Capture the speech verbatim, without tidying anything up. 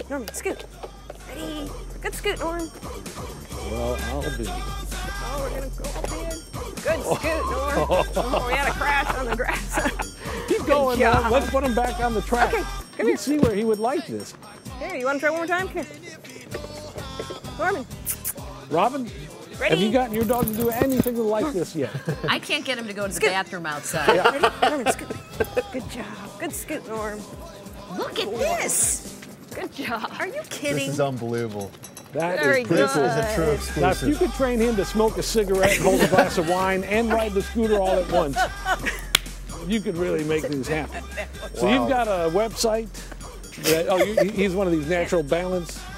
Norman, scoot. Ready? Good scoot, Norman. Well, I'll be. Oh, we're gonna go up in. Good scoot, Norman. Oh, we had a crash on the grass. Keep going, Norm. Let's put him back on the track. Okay, come Let's see where he would like this. Here, you want to try one more time? Here. Norman. Robin, Ready? have you gotten your dog to do anything like this yet? I can't get him to go to the Scoot. bathroom outside. Yeah. Ready? Norman, scoot. Good job. Good scoot, Norm. Look at this. Good job. Are you kidding? This is unbelievable. That Very is good. This is a true exclusive. Now, if you could train him to smoke a cigarette and hold a glass of wine and ride the scooter all at once, you could really make things happen. So Wow. you've got a website. That, oh, you, he's one of these natural balance